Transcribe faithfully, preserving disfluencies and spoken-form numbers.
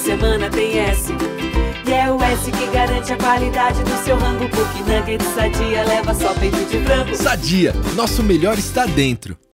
semana tem S. E é o S que garante a qualidade do seu rango. Porque Nuggets Sadia leva só peito de frango. Sadia, nosso melhor está dentro.